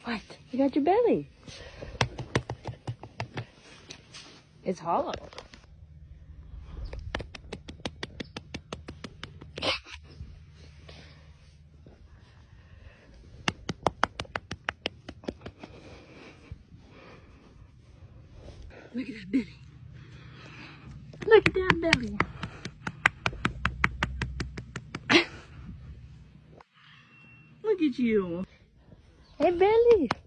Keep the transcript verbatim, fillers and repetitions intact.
What? You got your belly. It's hollow. Look at that belly. Look at that belly. Look at you. Hey, belly.